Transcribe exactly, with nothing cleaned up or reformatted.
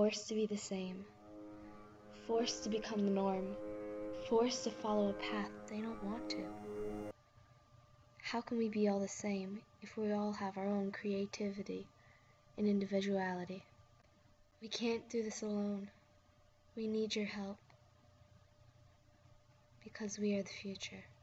forced to be the same, forced to become the norm, forced to follow a path they don't want to. How can we be all the same if we all have our own creativity and individuality? We can't do this alone. We need your help, because we are the future.